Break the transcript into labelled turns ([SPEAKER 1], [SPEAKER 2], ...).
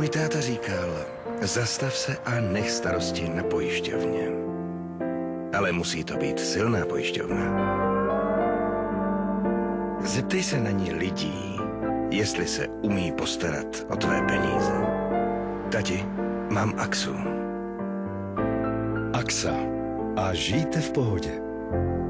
[SPEAKER 1] Můj táta říkal, zastav se a nech starosti na pojišťovně. Ale musí to být silná pojišťovna. Zeptej se na ní lidí, jestli se umí postarat o tvé peníze. Tati, mám Axu.
[SPEAKER 2] Axa. A žijte v pohodě.